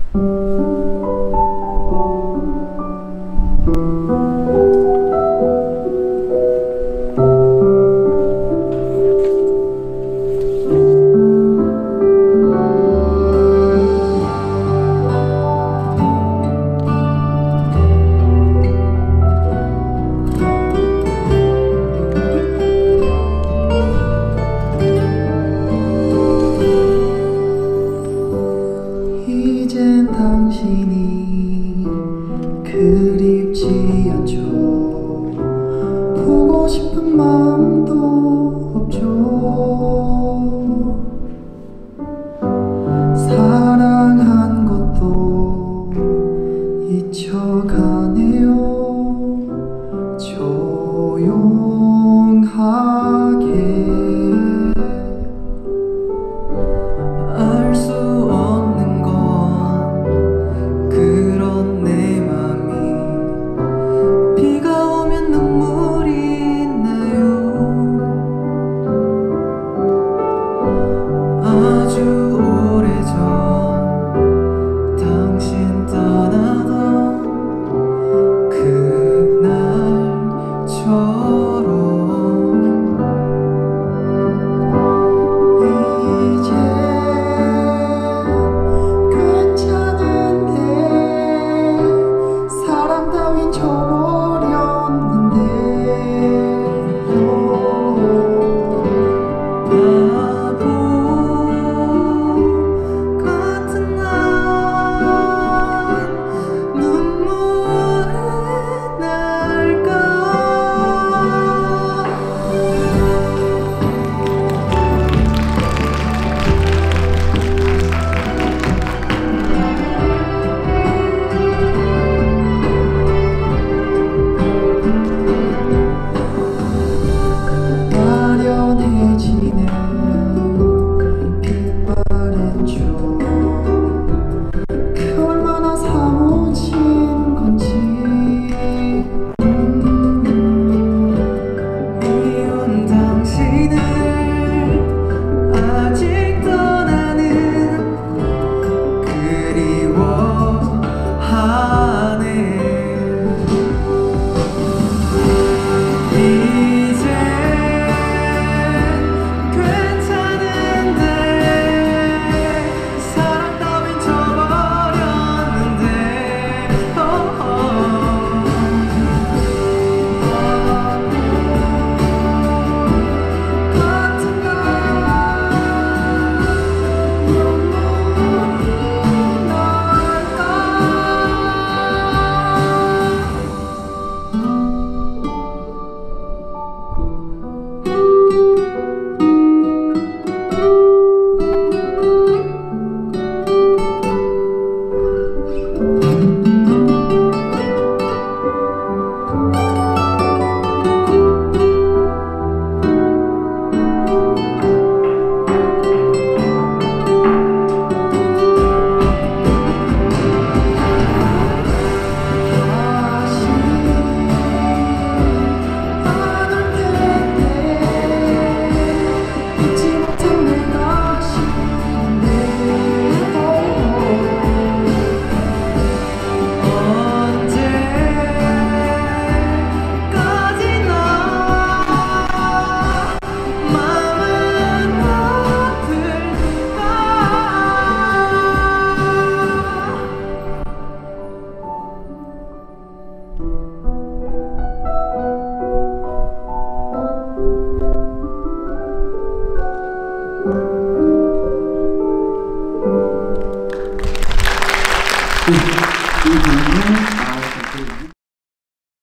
이젠 당신이 그립지 않죠. 보고 싶은 마음도 없죠. 사랑한 것도 잊혀가네요. 조용하게 알 수 없는 건 그런 내 맘이 비가 오면 눈물이 나요. 아주 오래전 당신 떠나던 그날처럼 이제 괜찮은데 사랑 따윈 저버렸는데 바보 같은 난 눈물이 날까. 아련해지는 빛바랜 줄 그 얼마나 사무친 건지. 미운 당신을 아직도 나는 그리워하네. 이제 괜찮은데 사랑 따윈 저버렸는데 같은 날 눈물이 날까. 이 부분은